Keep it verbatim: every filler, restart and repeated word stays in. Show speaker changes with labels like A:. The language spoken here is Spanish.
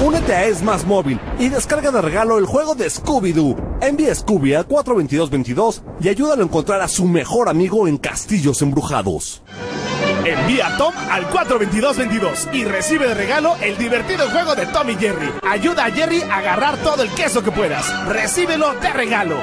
A: Únete a Es Más Móvil y descarga de regalo el juego de Scooby-Doo. Envía a Scooby al cuatro dos dos dos dos y ayúdalo a encontrar a su mejor amigo en Castillos Embrujados.
B: Envía a Tom al cuatro dos dos dos dos y recibe de regalo el divertido juego de Tom y Jerry. Ayuda a Jerry a agarrar todo el queso que puedas. Recíbelo de regalo.